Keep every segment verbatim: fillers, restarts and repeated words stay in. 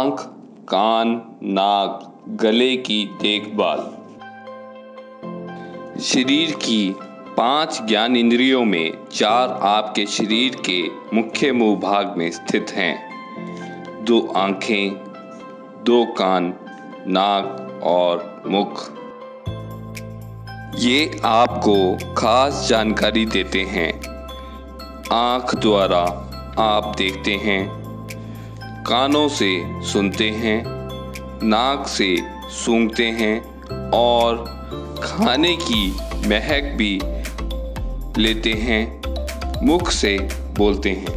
आँख, कान, नाक, गले की देखभाल। शरीर की पांच ज्ञान इंद्रियों में चार आपके शरीर के मुख्य मुंह भाग में स्थित हैं। दो आँखें, दो कान, नाक और मुख। ये आपको खास जानकारी देते हैं। आँख द्वारा आप देखते हैं, कानों से सुनते हैं, नाक से सूंघते हैं और खाने की महक भी लेते हैं, मुख से बोलते हैं।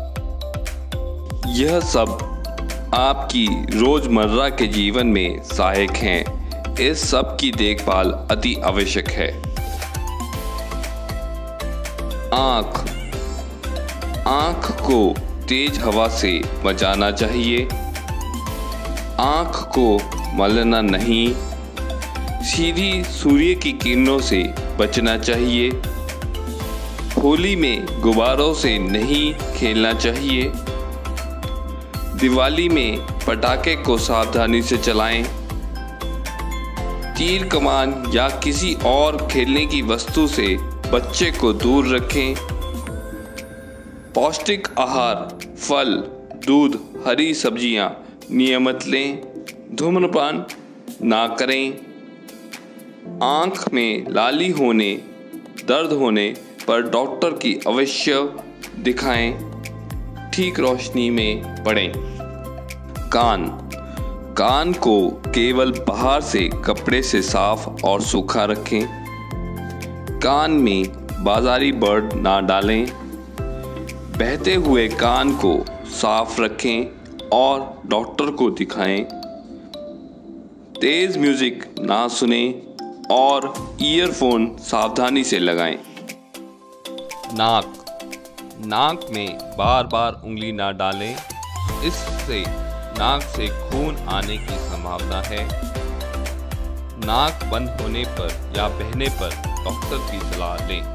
यह सब आपकी रोजमर्रा के जीवन में सहायक हैं। इस सब की देखभाल अति आवश्यक है। आँख आँख को तेज हवा से बचाना चाहिए। आँख को मलना नहीं। सीधी सूर्य की किरणों से बचना चाहिए। होली में गुब्बारों से नहीं खेलना चाहिए। दिवाली में पटाखे को सावधानी से चलाएं। तीर कमान या किसी और खेलने की वस्तु से बच्चे को दूर रखें। पौष्टिक आहार, फल, दूध, हरी सब्जियां नियमित लें। धूम्रपान ना करें। आँख में लाली होने, दर्द होने पर डॉक्टर की अवश्य दिखाएं। ठीक रोशनी में पड़ें। कान कान को केवल बाहर से कपड़े से साफ और सूखा रखें। कान में बाजारी बर्ड ना डालें। बहते हुए कान को साफ रखें और डॉक्टर को दिखाएं। तेज म्यूजिक ना सुनें और ईयरफोन सावधानी से लगाएं। नाक नाक में बार बार उंगली ना डालें। इससे नाक से खून आने की संभावना है। नाक बंद होने पर या बहने पर डॉक्टर की सलाह लें।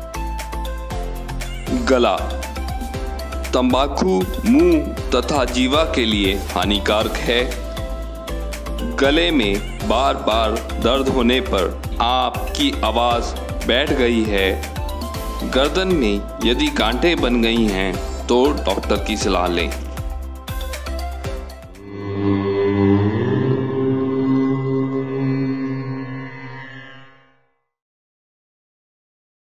गला तंबाकू मुंह तथा जीवा के लिए हानिकारक है। गले में बार बार दर्द होने पर आपकी आवाज़ बैठ गई है, गर्दन में यदि गांठें बन गई हैं तो डॉक्टर की सलाह लें।